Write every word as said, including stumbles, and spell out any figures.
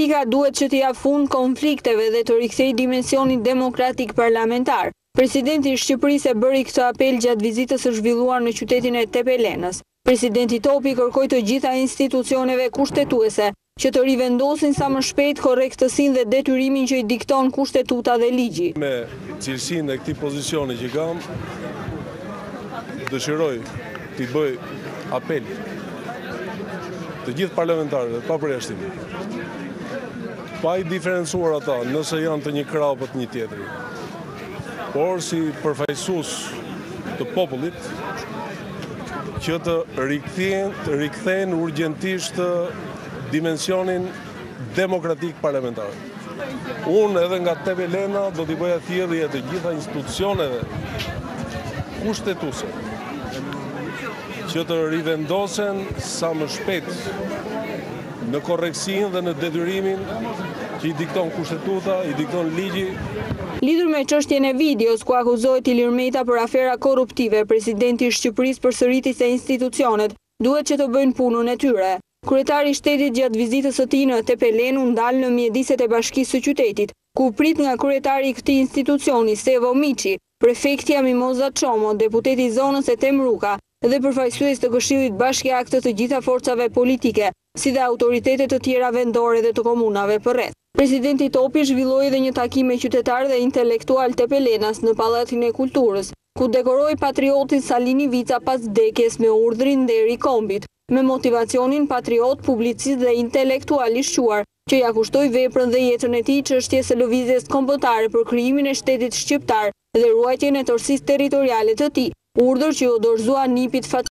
politika duhet që t'i jap fund konflikteve dhe të rikthejë dimensionin demokratik parlamentar. Presidenti i Shqipërisë e bëri këtë apel gjatë vizitës së zhvilluar në qytetin e Tepelenës. Presidenti Topi kërkoi të gjitha institucioneve kushtetuese që të rivendosin sa më shpejt korrektësinë dhe detyrimin që i dikton kushtetuta dhe ligji. Me cilësinë e këtij pozicioni që kam, dëshiroj t'i bëj apel të gjithë parlamentarëve pa përjashtim, pa i diferencuar ata nëse janë të një krau apo të një tjetri, por si përfaqësues të popullit që të rikthejnë, të rikthejnë urgjentisht dimensionin demokratik parlamentar. Unë edhe nga Tepelena do t'i bëja thirrje të gjitha institucioneve kushtetuese që të rivendosen sa më shpejt në korreksinë dhe në detyrimin që i dikton kushtetuta, i dikton ligji. Lidhur me çështjen e videos ku akuzohet Ilir Meta për afera korruptive, presidenti i Shqipërisë përsëriti se institucionet duhet që të bëjnë punën e tyre. Kryetari i shtetit gjatë vizitës së tij në Tepelen u ndal në mjediset e Bashkisë së Qytetit, ku prit nga kryetari i këtij institucioni Sevo Miçi, prefektja Mimoza Çomo, deputeti i zonës e Temruka dhe përfaqësues të Këshillit Bashkiakt të gjitha forcave politike, si dhe autoritetet të tjera vendore dhe të komunave përreth. Presidenti Topi zhvilloi edhe një takim me qytetar dhe intelektual Tepelenas në Pallatin e Kulturës, ku dekoroi patriotin Salini Vica pas vdekjes me urdhrin nderi kombit, me motivacionin patriot, publicist dhe intelektual i shquar, që ja kushtoi veprën dhe jetën e tij çështjes së lëvizjes kombëtare për krijimin e shtetit shqiptar dhe ruajtjen e tërësisë territoriale të tij, urdhër që u dorëzua nipit fat